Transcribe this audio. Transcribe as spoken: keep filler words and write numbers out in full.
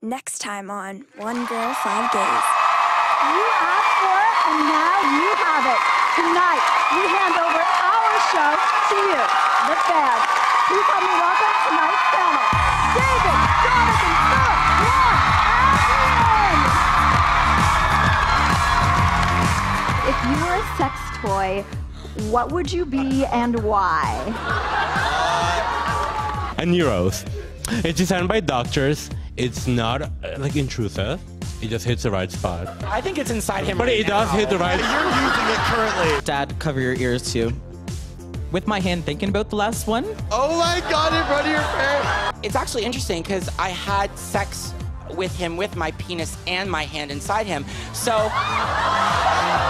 Next time on One Girl, Five Days. You asked for it, and now you have it. Tonight, we hand over our show to you, the fans. Please help me welcome tonight's panel. David, Jonathan, Philip, Lauren, and Lynn. If you were a sex toy, what would you be and why? A Neuros. It's designed by doctors. It's not uh, like intrusive. It just hits the right spot. I think it's inside him. But right it now. does hit the right. You're using it currently. Dad, cover your ears too. With my hand thinking about the last one. Oh my God! In front of your face. It's actually interesting because I had sex with him with my penis and my hand inside him. So.